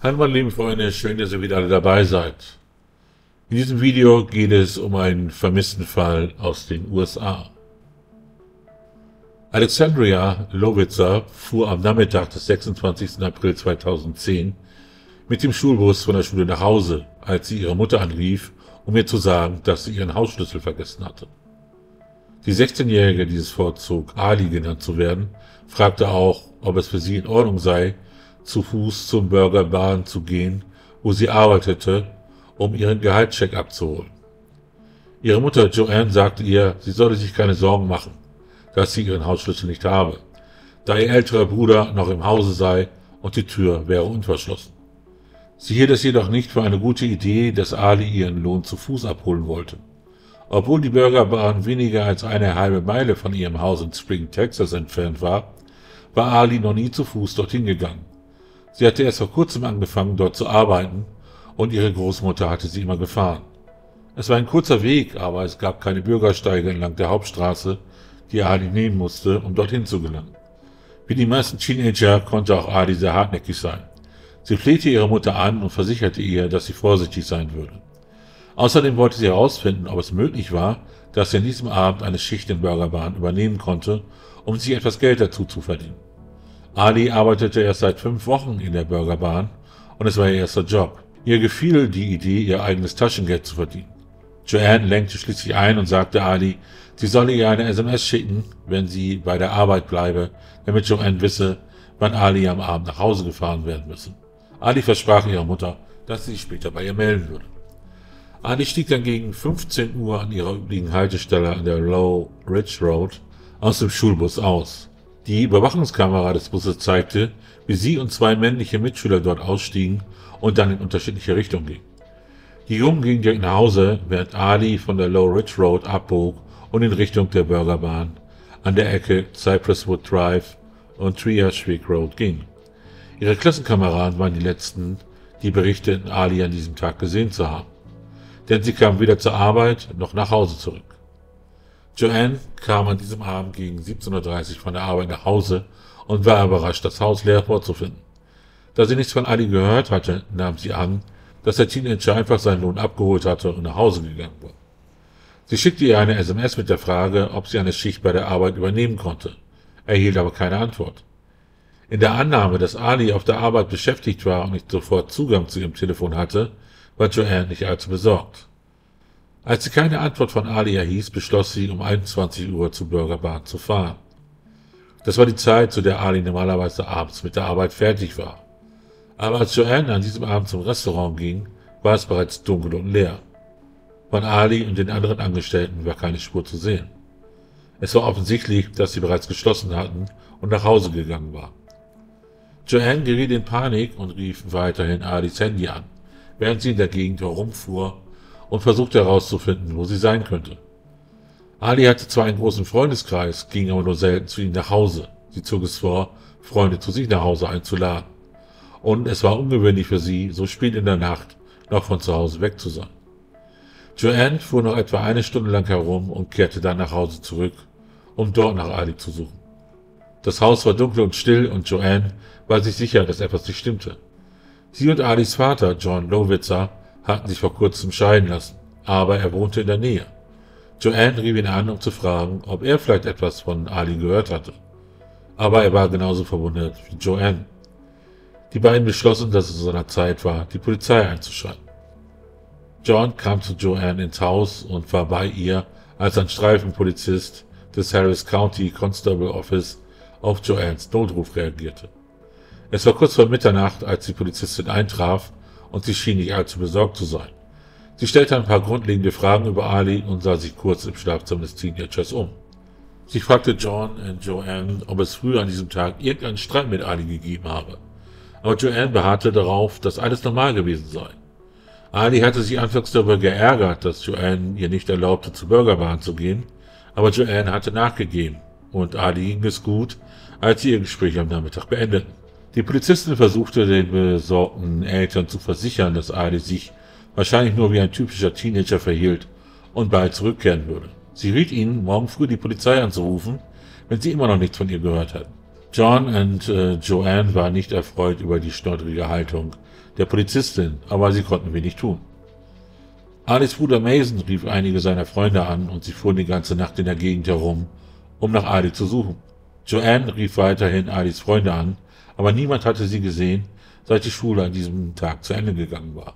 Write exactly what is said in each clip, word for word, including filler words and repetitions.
Hallo meine lieben Freunde, schön, dass ihr wieder alle dabei seid. In diesem Video geht es um einen vermissten Fall aus den U S A. Alexandria Lowitzer fuhr am Nachmittag des sechsundzwanzigsten April zweitausendzehn mit dem Schulbus von der Schule nach Hause, als sie ihre Mutter anrief, um ihr zu sagen, dass sie ihren Hausschlüssel vergessen hatte. Die sechzehnjährige, die es vorzog, Ali genannt zu werden, fragte auch, ob es für sie in Ordnung sei, zu Fuß zum Burger Barn zu gehen, wo sie arbeitete, um ihren Gehaltscheck abzuholen. Ihre Mutter Joanne sagte ihr, sie solle sich keine Sorgen machen, dass sie ihren Hausschlüssel nicht habe, da ihr älterer Bruder noch im Hause sei und die Tür wäre unverschlossen. Sie hielt es jedoch nicht für eine gute Idee, dass Ali ihren Lohn zu Fuß abholen wollte. Obwohl die Burger Barn weniger als eine halbe Meile von ihrem Haus in Spring, Texas entfernt war, war Ali noch nie zu Fuß dorthin gegangen. Sie hatte erst vor kurzem angefangen, dort zu arbeiten, und ihre Großmutter hatte sie immer gefahren. Es war ein kurzer Weg, aber es gab keine Bürgersteige entlang der Hauptstraße, die Ali nehmen musste, um dorthin zu gelangen. Wie die meisten Teenager konnte auch Ali sehr hartnäckig sein. Sie flehte ihre Mutter an und versicherte ihr, dass sie vorsichtig sein würde. Außerdem wollte sie herausfinden, ob es möglich war, dass sie an diesem Abend eine Schicht in Burger Barn übernehmen konnte, um sich etwas Geld dazu zu verdienen. Ali arbeitete erst seit fünf Wochen in der Burger Barn und es war ihr erster Job. Ihr gefiel die Idee, ihr eigenes Taschengeld zu verdienen. Joanne lenkte schließlich ein und sagte Ali, sie solle ihr eine S M S schicken, wenn sie bei der Arbeit bleibe, damit Joanne wisse, wann Ali am Abend nach Hause gefahren werden müsse. Ali versprach ihrer Mutter, dass sie sich später bei ihr melden würde. Ali stieg dann gegen fünfzehn Uhr an ihrer üblichen Haltestelle an der Low Ridge Road aus dem Schulbus aus. Die Überwachungskamera des Busses zeigte, wie sie und zwei männliche Mitschüler dort ausstiegen und dann in unterschiedliche Richtungen gingen. Die Jungen gingen direkt nach Hause, während Ali von der Low Ridge Road abbog und in Richtung der Burger Barn an der Ecke Cypresswood Drive und Triage Creek Road ging. Ihre Klassenkameraden waren die letzten, die berichteten, Ali an diesem Tag gesehen zu haben. Denn sie kamen weder zur Arbeit noch nach Hause zurück. Joanne kam an diesem Abend gegen siebzehn Uhr dreißig von der Arbeit nach Hause und war überrascht, das Haus leer vorzufinden. Da sie nichts von Ali gehört hatte, nahm sie an, dass der Teenager einfach seinen Lohn abgeholt hatte und nach Hause gegangen war. Sie schickte ihr eine S M S mit der Frage, ob sie eine Schicht bei der Arbeit übernehmen konnte, erhielt aber keine Antwort. In der Annahme, dass Ali auf der Arbeit beschäftigt war und nicht sofort Zugang zu ihrem Telefon hatte, war Joanne nicht allzu besorgt. Als sie keine Antwort von Ali erhielt, beschloss sie, um einundzwanzig Uhr zur Burger Barn zu fahren. Das war die Zeit, zu der Ali normalerweise abends mit der Arbeit fertig war. Aber als Joanne an diesem Abend zum Restaurant ging, war es bereits dunkel und leer. Von Ali und den anderen Angestellten war keine Spur zu sehen. Es war offensichtlich, dass sie bereits geschlossen hatten und nach Hause gegangen waren. Joanne geriet in Panik und rief weiterhin Alis Handy an, während sie in der Gegend herumfuhr und versuchte herauszufinden, wo sie sein könnte. Ali hatte zwar einen großen Freundeskreis, ging aber nur selten zu ihm nach Hause. Sie zog es vor, Freunde zu sich nach Hause einzuladen. Und es war ungewöhnlich für sie, so spät in der Nacht noch von zu Hause weg zu sein. Joanne fuhr noch etwa eine Stunde lang herum und kehrte dann nach Hause zurück, um dort nach Ali zu suchen. Das Haus war dunkel und still und Joanne war sich sicher, dass etwas nicht stimmte. Sie und Alis Vater, John Lowitzer, hatten sich vor kurzem scheiden lassen, aber er wohnte in der Nähe. Joanne rief ihn an, um zu fragen, ob er vielleicht etwas von Ali gehört hatte. Aber er war genauso verwundert wie Joanne. Die beiden beschlossen, dass es an der Zeit war, die Polizei einzuschalten. John kam zu Joanne ins Haus und war bei ihr, als ein Streifenpolizist des Harris County Constable Office auf Joannes Notruf reagierte. Es war kurz vor Mitternacht, als die Polizistin eintraf, und sie schien nicht allzu besorgt zu sein. Sie stellte ein paar grundlegende Fragen über Ali und sah sich kurz im Schlafzimmer des Teenagers um. Sie fragte John und Joanne, ob es früher an diesem Tag irgendeinen Streit mit Ali gegeben habe. Aber Joanne beharrte darauf, dass alles normal gewesen sei. Ali hatte sich anfangs darüber geärgert, dass Joanne ihr nicht erlaubte, zur Burger Barn zu gehen, aber Joanne hatte nachgegeben und Ali ging es gut, als sie ihr Gespräch am Nachmittag beendeten. Die Polizistin versuchte den besorgten Eltern zu versichern, dass Ali sich wahrscheinlich nur wie ein typischer Teenager verhielt und bald zurückkehren würde. Sie riet ihnen, morgen früh die Polizei anzurufen, wenn sie immer noch nichts von ihr gehört hatten. John und äh, Joanne waren nicht erfreut über die schnottrige Haltung der Polizistin, aber sie konnten wenig tun. Alis Bruder Mason rief einige seiner Freunde an und sie fuhren die ganze Nacht in der Gegend herum, um nach Ali zu suchen. Joanne rief weiterhin Alis Freunde an, aber niemand hatte sie gesehen, seit die Schule an diesem Tag zu Ende gegangen war.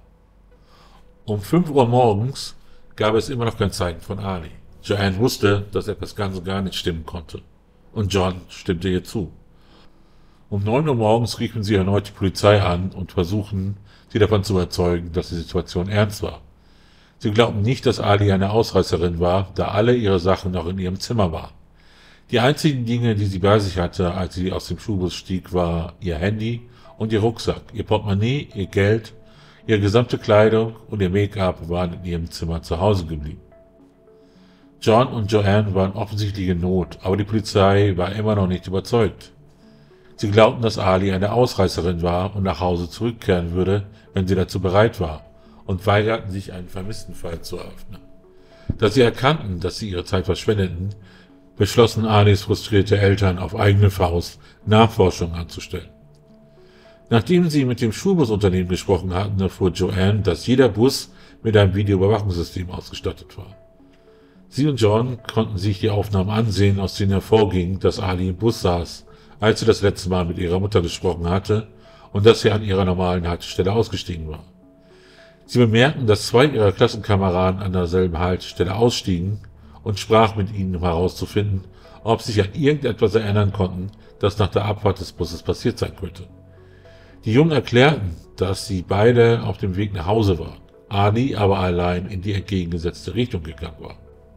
Um fünf Uhr morgens gab es immer noch kein Zeichen von Ali. Joanne wusste, dass etwas ganz und gar nicht stimmen konnte. Und John stimmte ihr zu. Um neun Uhr morgens riefen sie erneut die Polizei an und versuchten, sie davon zu überzeugen, dass die Situation ernst war. Sie glaubten nicht, dass Ali eine Ausreißerin war, da alle ihre Sachen noch in ihrem Zimmer waren. Die einzigen Dinge, die sie bei sich hatte, als sie aus dem Schulbus stieg, war ihr Handy und ihr Rucksack. Ihr Portemonnaie, ihr Geld, ihre gesamte Kleidung und ihr Make-up waren in ihrem Zimmer zu Hause geblieben. John und Joanne waren offensichtlich in Not, aber die Polizei war immer noch nicht überzeugt. Sie glaubten, dass Ali eine Ausreißerin war und nach Hause zurückkehren würde, wenn sie dazu bereit war, und weigerten sich, einen Vermisstenfall zu eröffnen. Da sie erkannten, dass sie ihre Zeit verschwendeten, beschlossen Alis frustrierte Eltern auf eigene Faust, Nachforschungen anzustellen. Nachdem sie mit dem Schulbusunternehmen gesprochen hatten, erfuhr Joanne, dass jeder Bus mit einem Videoüberwachungssystem ausgestattet war. Sie und John konnten sich die Aufnahmen ansehen, aus denen hervorging, dass Ali im Bus saß, als sie das letzte Mal mit ihrer Mutter gesprochen hatte und dass sie an ihrer normalen Haltestelle ausgestiegen war. Sie bemerkten, dass zwei ihrer Klassenkameraden an derselben Haltestelle ausstiegen und sprach mit ihnen, um herauszufinden, ob sie sich an irgendetwas erinnern konnten, das nach der Abfahrt des Busses passiert sein könnte. Die Jungen erklärten, dass sie beide auf dem Weg nach Hause waren, Ali aber allein in die entgegengesetzte Richtung gegangen war.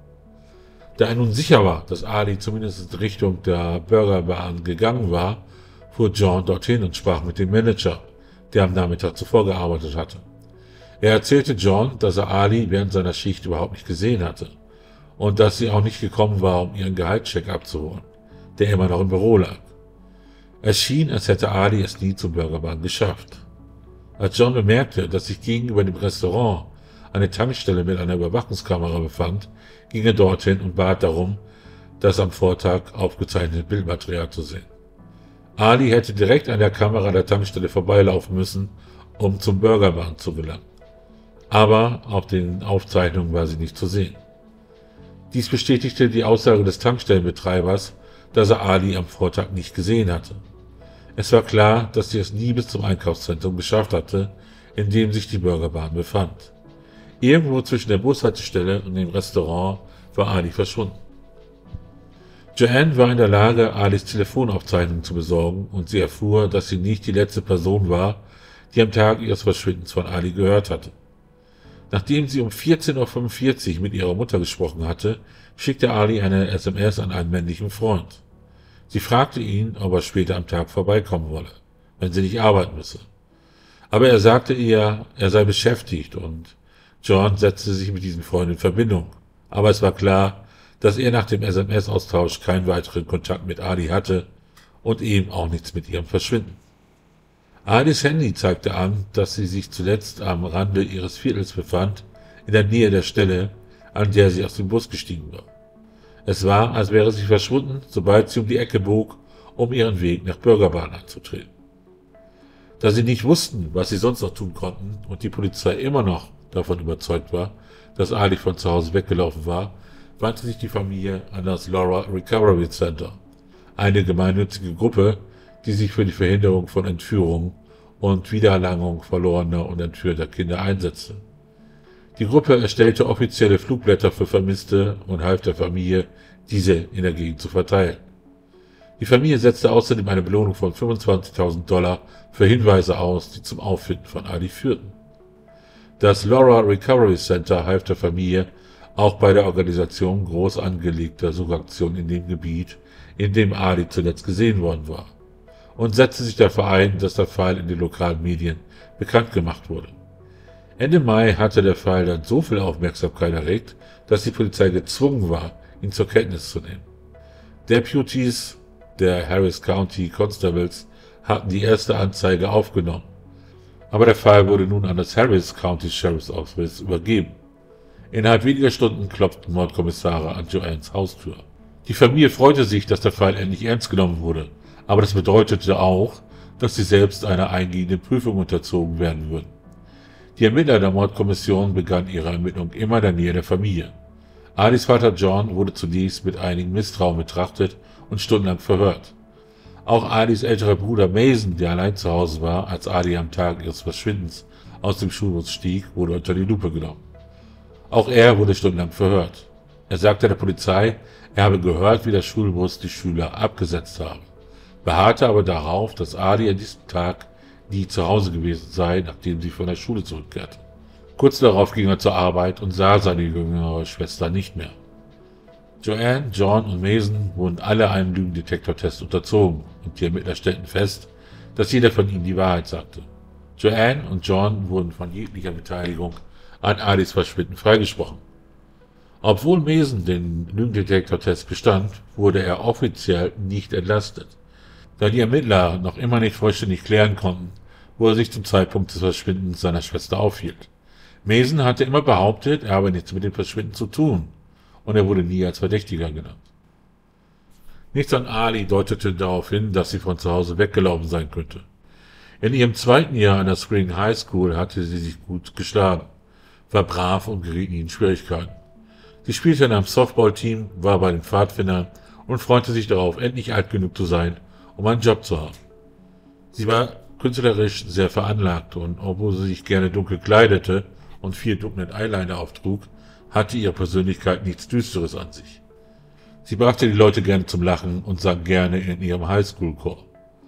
Da er nun sicher war, dass Ali zumindest in Richtung der Burgerbahn gegangen war, fuhr John dorthin und sprach mit dem Manager, der am Nachmittag zuvor gearbeitet hatte. Er erzählte John, dass er Ali während seiner Schicht überhaupt nicht gesehen hatte und dass sie auch nicht gekommen war, um ihren Gehaltscheck abzuholen, der immer noch im Büro lag. Es schien, als hätte Ali es nie zur Burgerbahn geschafft. Als John bemerkte, dass sich gegenüber dem Restaurant eine Tankstelle mit einer Überwachungskamera befand, ging er dorthin und bat darum, das am Vortag aufgezeichnete Bildmaterial zu sehen. Ali hätte direkt an der Kamera der Tankstelle vorbeilaufen müssen, um zum Burgerbahn zu gelangen. Aber auf den Aufzeichnungen war sie nicht zu sehen. Dies bestätigte die Aussage des Tankstellenbetreibers, dass er Ali am Vortag nicht gesehen hatte. Es war klar, dass sie es nie bis zum Einkaufszentrum geschafft hatte, in dem sich die Burgerbahn befand. Irgendwo zwischen der Bushaltestelle und dem Restaurant war Ali verschwunden. Joanne war in der Lage, Alis Telefonaufzeichnung zu besorgen, und sie erfuhr, dass sie nicht die letzte Person war, die am Tag ihres Verschwindens von Ali gehört hatte. Nachdem sie um vierzehn Uhr fünfundvierzig mit ihrer Mutter gesprochen hatte, schickte Ali eine S M S an einen männlichen Freund. Sie fragte ihn, ob er später am Tag vorbeikommen wolle, wenn sie nicht arbeiten müsse. Aber er sagte ihr, er sei beschäftigt, und John setzte sich mit diesem Freund in Verbindung. Aber es war klar, dass er nach dem S M S-Austausch keinen weiteren Kontakt mit Ali hatte und eben auch nichts mit ihrem Verschwinden. Alis Handy zeigte an, dass sie sich zuletzt am Rande ihres Viertels befand, in der Nähe der Stelle, an der sie aus dem Bus gestiegen war. Es war, als wäre sie verschwunden, sobald sie um die Ecke bog, um ihren Weg nach Burgerbahn anzutreten. Da sie nicht wussten, was sie sonst noch tun konnten und die Polizei immer noch davon überzeugt war, dass Ali von zu Hause weggelaufen war, wandte sich die Familie an das Laura Recovery Center, eine gemeinnützige Gruppe, die sich für die Verhinderung von Entführung und Wiedererlangung verlorener und entführter Kinder einsetzte. Die Gruppe erstellte offizielle Flugblätter für Vermisste und half der Familie, diese in der Gegend zu verteilen. Die Familie setzte außerdem eine Belohnung von fünfundzwanzigtausend Dollar für Hinweise aus, die zum Auffinden von Ali führten. Das Laura Recovery Center half der Familie auch bei der Organisation groß angelegter Suchaktionen in dem Gebiet, in dem Ali zuletzt gesehen worden war, und setzte sich dafür ein, dass der Fall in den lokalen Medien bekannt gemacht wurde. Ende Mai hatte der Fall dann so viel Aufmerksamkeit erregt, dass die Polizei gezwungen war, ihn zur Kenntnis zu nehmen. Deputies der Harris County Constables hatten die erste Anzeige aufgenommen, aber der Fall wurde nun an das Harris County Sheriff's Office übergeben. Innerhalb weniger Stunden klopften Mordkommissare an Joannes Haustür. Die Familie freute sich, dass der Fall endlich ernst genommen wurde, aber das bedeutete auch, dass sie selbst einer eingehenden Prüfung unterzogen werden würden. Die Ermittler der Mordkommission begannen ihre Ermittlung immer in der Nähe der Familie. Alis Vater John wurde zunächst mit einigem Misstrauen betrachtet und stundenlang verhört. Auch Alis älterer Bruder Mason, der allein zu Hause war, als Ali am Tag ihres Verschwindens aus dem Schulbus stieg, wurde unter die Lupe genommen. Auch er wurde stundenlang verhört. Er sagte der Polizei, er habe gehört, wie der Schulbus die Schüler abgesetzt habe, beharrte aber darauf, dass Ali an diesem Tag nie zu Hause gewesen sei, nachdem sie von der Schule zurückkehrte. Kurz darauf ging er zur Arbeit und sah seine jüngere Schwester nicht mehr. Joanne, John und Mason wurden alle einem Lügendetektortest unterzogen und die Ermittler stellten fest, dass jeder von ihnen die Wahrheit sagte. Joanne und John wurden von jeglicher Beteiligung an Alis Verschwinden freigesprochen. Obwohl Mason den Lügendetektortest bestand, wurde er offiziell nicht entlastet. Da die Ermittler noch immer nicht vollständig klären konnten, wo er sich zum Zeitpunkt des Verschwindens seiner Schwester aufhielt. Mason hatte immer behauptet, er habe nichts mit dem Verschwinden zu tun, und er wurde nie als Verdächtiger genannt. Nichts an Ali deutete darauf hin, dass sie von zu Hause weggelaufen sein könnte. In ihrem zweiten Jahr an der Spring High School hatte sie sich gut geschlagen, war brav und geriet nie in Schwierigkeiten. Sie spielte in einem Softball-Team, war bei den Pfadfindern und freute sich darauf, endlich alt genug zu sein, um einen Job zu haben. Sie war künstlerisch sehr veranlagt und obwohl sie sich gerne dunkel kleidete und viel dunklen Eyeliner auftrug, hatte ihre Persönlichkeit nichts Düsteres an sich. Sie brachte die Leute gerne zum Lachen und sang gerne in ihrem Highschool-Chor.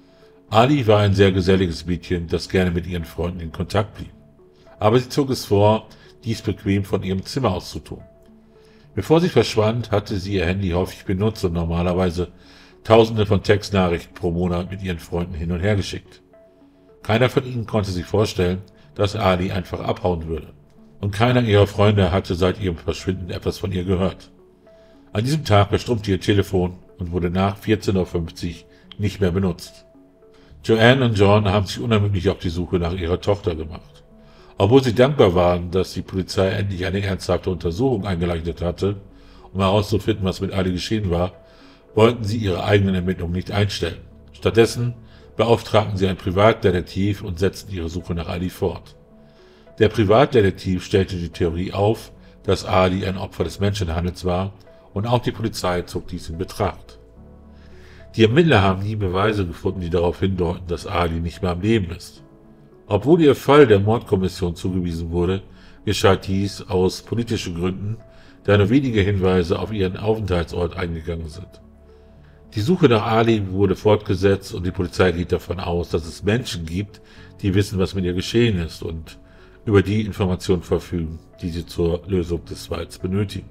Ali war ein sehr geselliges Mädchen, das gerne mit ihren Freunden in Kontakt blieb. Aber sie zog es vor, dies bequem von ihrem Zimmer aus zu tun. Bevor sie verschwand, hatte sie ihr Handy häufig benutzt und normalerweise Tausende von Textnachrichten pro Monat mit ihren Freunden hin und her geschickt. Keiner von ihnen konnte sich vorstellen, dass Ali einfach abhauen würde. Und keiner ihrer Freunde hatte seit ihrem Verschwinden etwas von ihr gehört. An diesem Tag verstummte ihr Telefon und wurde nach vierzehn Uhr fünfzig nicht mehr benutzt. Joanne und John haben sich unermüdlich auf die Suche nach ihrer Tochter gemacht. Obwohl sie dankbar waren, dass die Polizei endlich eine ernsthafte Untersuchung eingeleitet hatte, um herauszufinden, was mit Ali geschehen war, wollten sie ihre eigenen Ermittlungen nicht einstellen. Stattdessen beauftragten sie einen Privatdetektiv und setzten ihre Suche nach Ali fort. Der Privatdetektiv stellte die Theorie auf, dass Ali ein Opfer des Menschenhandels war, und auch die Polizei zog dies in Betracht. Die Ermittler haben nie Beweise gefunden, die darauf hindeuten, dass Ali nicht mehr am Leben ist. Obwohl ihr Fall der Mordkommission zugewiesen wurde, geschah dies aus politischen Gründen, da nur wenige Hinweise auf ihren Aufenthaltsort eingegangen sind. Die Suche nach Ali wurde fortgesetzt und die Polizei geht davon aus, dass es Menschen gibt, die wissen, was mit ihr geschehen ist und über die Informationen verfügen, die sie zur Lösung des Falls benötigen.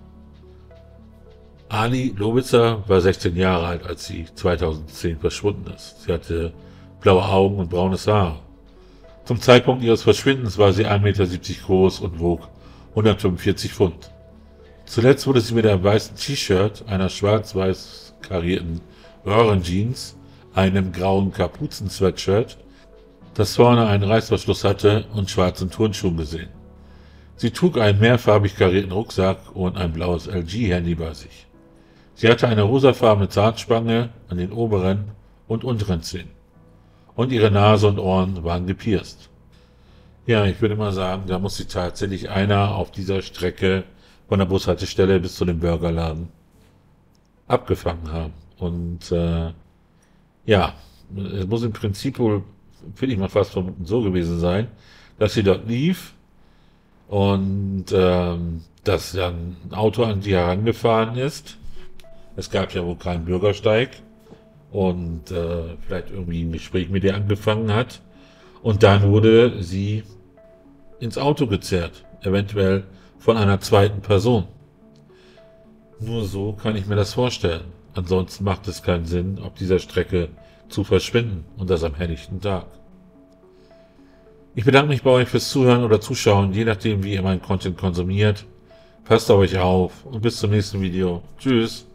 Ali Lobitzer war sechzehn Jahre alt, als sie zweitausendzehn verschwunden ist. Sie hatte blaue Augen und braunes Haar. Zum Zeitpunkt ihres Verschwindens war sie ein Meter siebzig groß und wog hundertfünfundvierzig Pfund. Zuletzt wurde sie mit einem weißen T-Shirt, einer schwarz-weiß karierten Röhrenjeans, einem grauen Kapuzen-Sweatshirt, das vorne einen Reißverschluss hatte, und schwarzen Turnschuhen gesehen. Sie trug einen mehrfarbig karierten Rucksack und ein blaues L G-Handy bei sich. Sie hatte eine rosafarbene Zahnspange an den oberen und unteren Zähnen. Und ihre Nase und Ohren waren gepierst. Ja, ich würde mal sagen, da muss sie tatsächlich einer auf dieser Strecke von der Bushaltestelle bis zu dem Burgerladen abgefangen haben. Und äh, ja, es muss im Prinzip wohl, finde ich mal fast vermuten, so gewesen sein, dass sie dort lief und ähm, dass dann ein Auto an sie herangefahren ist. Es gab ja wohl keinen Bürgersteig und äh, vielleicht irgendwie ein Gespräch mit ihr angefangen hat. Und dann wurde sie ins Auto gezerrt, eventuell von einer zweiten Person. Nur so kann ich mir das vorstellen. Ansonsten macht es keinen Sinn, auf dieser Strecke zu verschwinden, und das am helllichten Tag. Ich bedanke mich bei euch fürs Zuhören oder Zuschauen, je nachdem wie ihr meinen Content konsumiert. Passt auf euch auf und bis zum nächsten Video. Tschüss.